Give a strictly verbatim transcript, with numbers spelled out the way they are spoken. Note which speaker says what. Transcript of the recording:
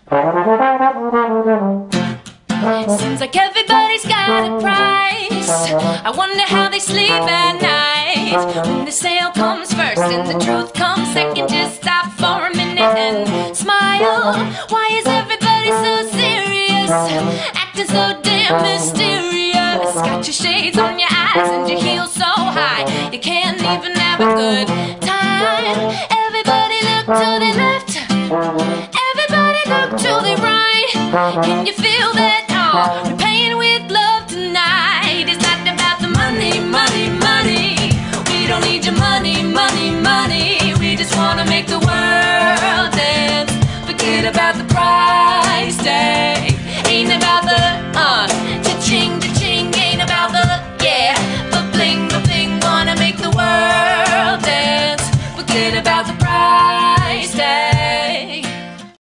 Speaker 1: Seems like everybody's got a price. I wonder how they sleep at night. When the sale comes first and the truth comes second, just stop for a minute and smile. Why is everybody so serious? Acting so damn mysterious. Got your shades on your eyes and your heels so high you can't even have a good time. Everybody look to the left, everybody look to the right. Can you feel that? Oh, we're paying